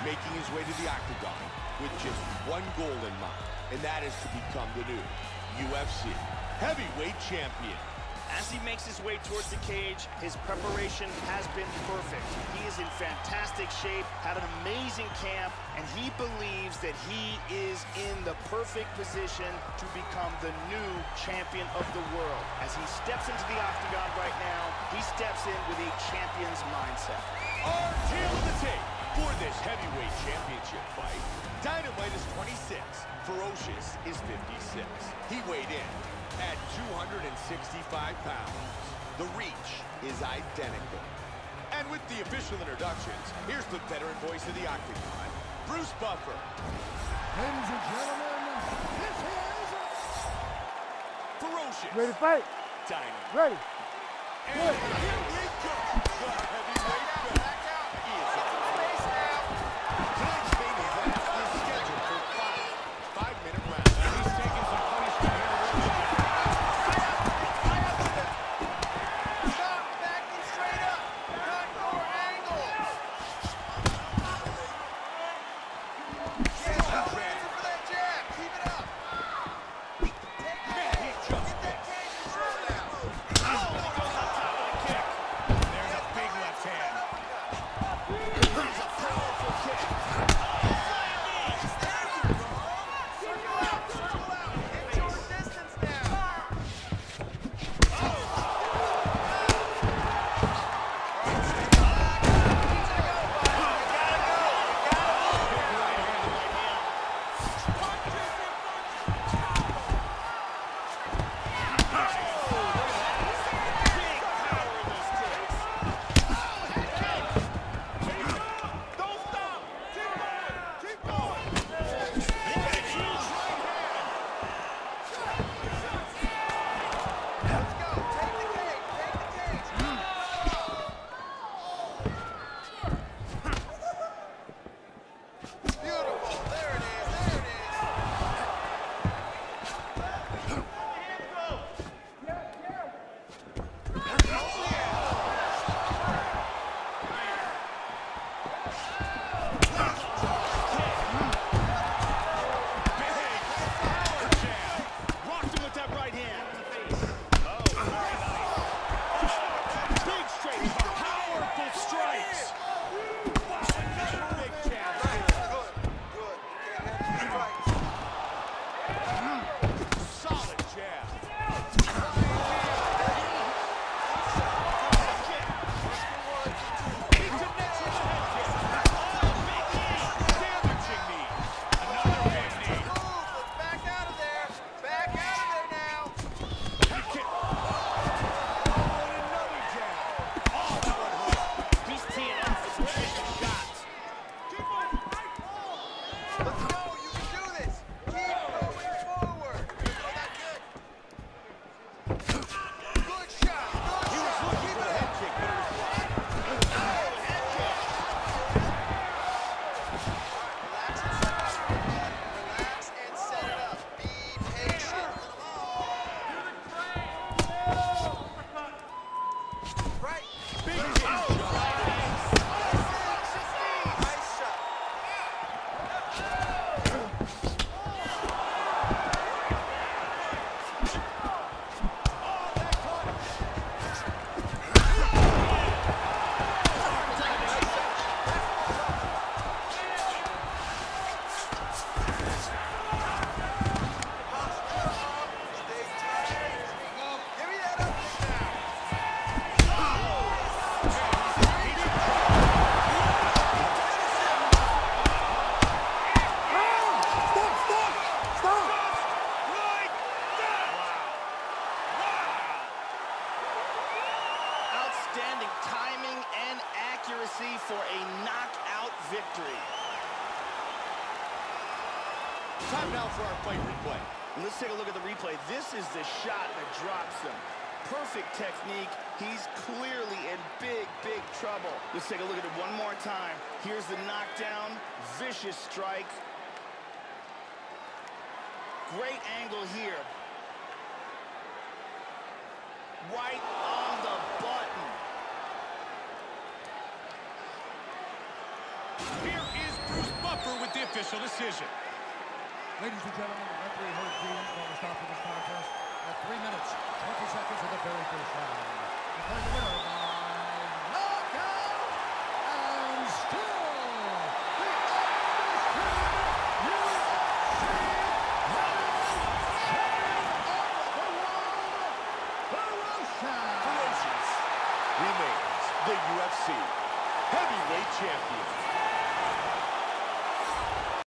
making his way to the octagon with just one goal in mind, and that is to become the new UFC heavyweight champion. As he makes his way towards the cage, his preparation has been perfect. He is in fantastic shape, had an amazing camp, and he believes that he is in the perfect position to become the new champion of the world. As he steps into the octagon right now, he steps in with a champion's mindset. Our tail of the tape for this heavyweight championship fight. Dynamite is 26, Ferocious is 56. He weighed in at 265 pounds. The reach is identical. And with the official introductions, here's the veteran voice of the octagon, Bruce Buffer. Ladies and gentlemen, this is Ferocious. ready to fight. Dynamite. Ready. And here we go. The heavyweight back out. He is on space now. Tonight's main event is scheduled for 5-minute rounds. He's taking some punishment here. Stop, backing straight up. Cut your angles. Yeah, no reason for that jab. Keep it up. Man, he just Get that cage control now. There's a big left hand. There's a powerful kick. Circle out, circle out. Get your distance now. Don't stop. Keep going. Keep going. Let's go. Take the cage. Take the cage. Beautiful. There it is. There it is. Rocked him with that right hand. Oh, very nice. Big straight, powerful strikes. Big jab. Good. Good. Strikes. Solid jab. Damaging knee. Another big knee. Move. Let's back out of there. Back out of there now. Head kick. Oh, and another jab. Oh, that one hurt. He's teeing up for some big shots. Let's go. You can do this. Keep going forward. Oh, that's good. Good shot. Good He was shot. looking Keep for it a up. head kick, but it was blocked. Relax and set it up. Be patient. Right. Big Nice shot. Stay tight. Give me that up now. Outstanding timing and accuracy for a knockout victory. Time now for our fight replay. Let's take a look at the replay. This is the shot that drops him. Perfect technique. He's clearly in big, big trouble. Let's take a look at it one more time. Here's the knockdown. Vicious strike. Great angle here. Right on the button. Here is Bruce Buffer with the official decision. Ladies and gentlemen, the referee Herb Dean is going to stop this contest at 3 minutes, 20 seconds of the very first round. Declared the winner by knockout and still the undisputed UFC heavyweight champion of the world, Ferocious Ferocious remains the UFC heavyweight champion.